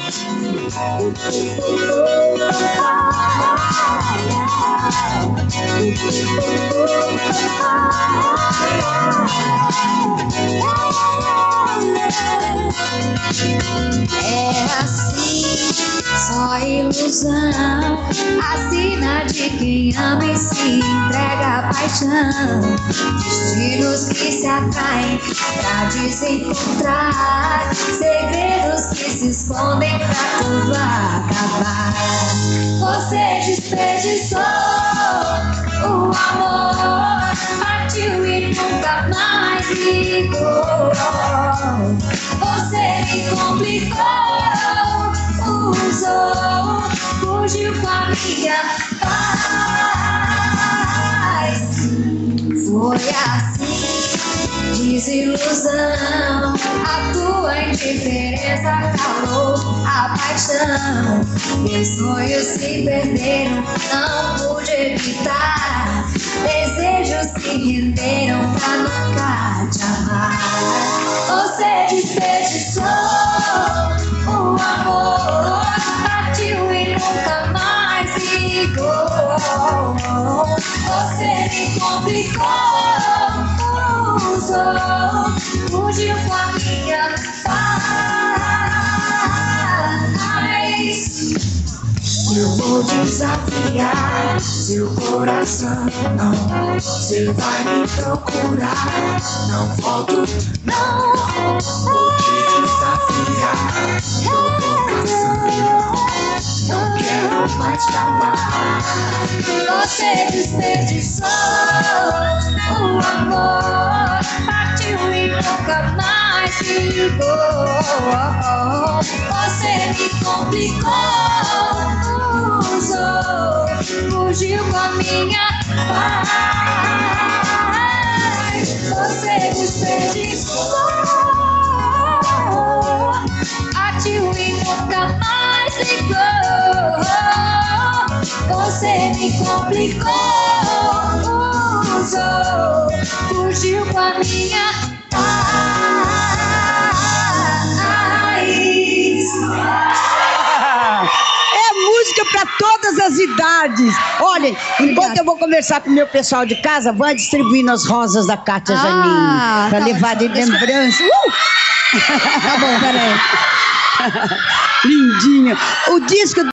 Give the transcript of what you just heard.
É assim, só ilusão, a sina de quem ama e se entrega à paixão. Destinos que se atraem pra desencontrar, segredos que se escondem pra tudo acabar. Você desperdiçou o amor, partiu e nunca mais ligou. Você me complicou, usou, fugiu com a minha paz. Foi assim, desilusão, a tua indiferença calou a paixão. Meus sonhos se perderam, não pude evitar, desejos se renderam pra nunca te amar. Você desperdiçou o amor, partiu e nunca mais ligou. Você me complicou, usou, fugiu com a minha paz. Eu vou desafiar seu coração, não. Você vai me procurar, não volto, não. Vou te desafiar seu coração, não quero mais te amar. Você desperdiçou o amor, partiu e nunca mais ligou. Você me complicou, fugiu com a minha paz. Você desperdiçou, partiu e nunca mais ligou. Você me complicou, usou, fugiu com a minha paz. Música para todas as idades. Olhem, enquanto eu vou conversar com o meu pessoal de casa, vou distribuindo as rosas da Cátia Janine para levar de lembrança. Tá bom, peraí. Lindinha. O disco